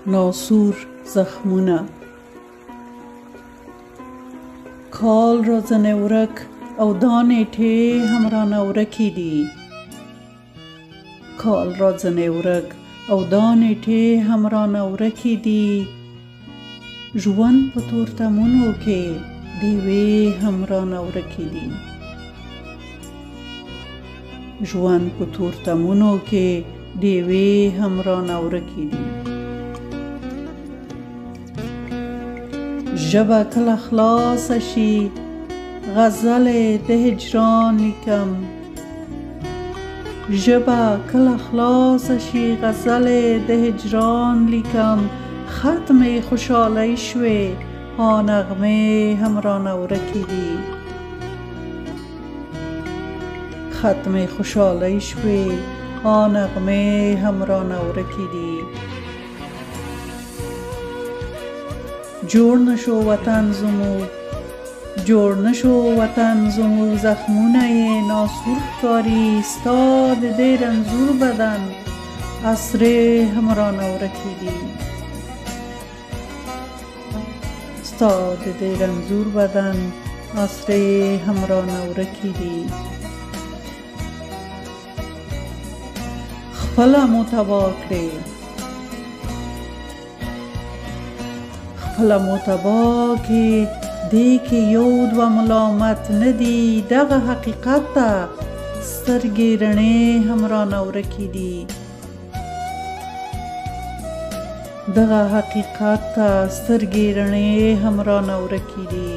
ناسور زخمونه کال را ځنې ورک او دا نیټې هم رانه ورکې دي کال را ځنې ورک او دا نیټې هم رانه ورکې دي ژوند په تورتمونو کې ډیوې هم رانه ورکې دي ژوند په تورتمونو کې ډیوې هم رانه ورکې دي ژبه کله خلاصه شي غزل د هجران لیکم ژبه کله خلاصه شي غزل د هجران لیکم ختم خوشحالی شوې ها نغمې هم رانه ورکې دي ختم خوشحالی شوې ها نغمې هم رانه ورکې دي جوړ نشو وطن زموږ جوړ نشو وطن زموږ زخمونه یې ناسور ښکاري ستا د دې رنځور بدن اسرې هم رانه ورکې دي ستا د دې رنځور بدن اسرې هم رانه ورکې دي خپله مو تباه کړې خپله مو تباه کې دې کې یو دوه ملامت نه دي دغه حقیقت ته سترګې رڼې هم رانه ورکې دي دغه حقیقت ته سترګې رڼې هم رانه ورکې دي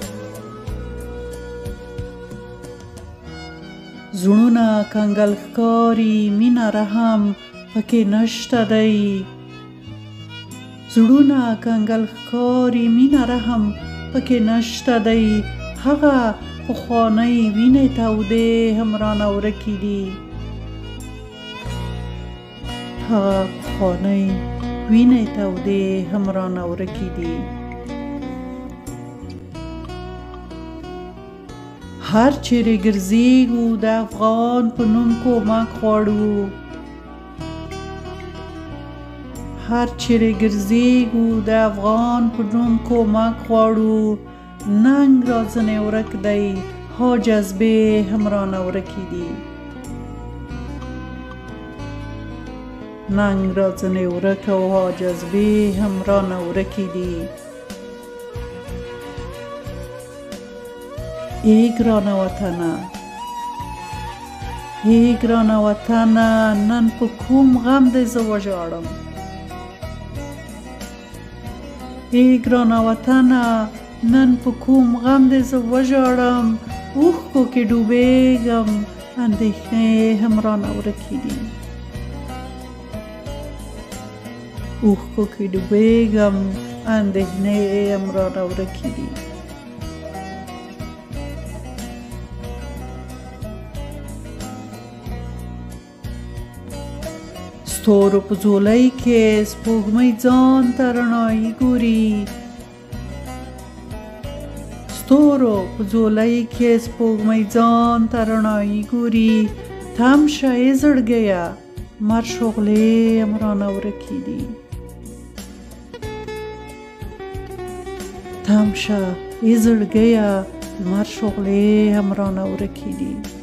زړونه کنګل ښکاري مینه رحم پکې نشته دی زړونه کنګل ښکاري مینه رحم پکې نشته دی هغه پخوانۍ وینې تودې هم رانه ورکې دي هغه پخوانۍ وینې تودې هم رانه ورکې دي هر چیرې ګرځېږو د افغان په نوم کومک غواړو هر چیرې ګرځېږو د افغان په نوم کومک غواړو ننګ را ځنې ورک دی ها جذبې هم رانه ورکې دي ننګ را ځنې ورک او ها جذبې هم رانه ورکې دي ای ګرانه وطنه ای ګرانه وطنه نن په کوم غم دې زه وژاړم ای ګرانه وطنه نن په کوم غم دې زه وژاړم اوښکو کې ډوبېږم اندېښنې هم رانه ورکې دي اوښکو کې ډوبېږم اندېښنې هم رانه ورکې دي ستورو په ځولۍ کې سپوږمۍ ځان ته رڼایي ګوري ستورو په ځولۍ کې سپوږمۍ ځان ته رڼایي ګوري تم شه ای زړګیه مر شغلې هم رانه ورکې دي تم شه ای زړګیه مر شغلې هم رانه ورکې دي